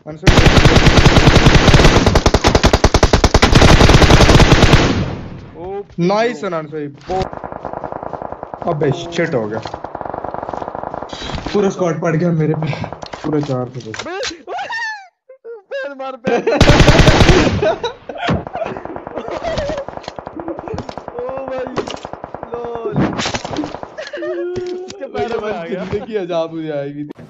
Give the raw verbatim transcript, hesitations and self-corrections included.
Nice अनसई। अबे shit हो गया, पूरा स्क्वाड पड़ गया मेरे पे, पूरे चार पे। पैर मार पैर ओ भाई लोल उसके पैरों में आ गया। जिंदगी अजाब हो जाएगी।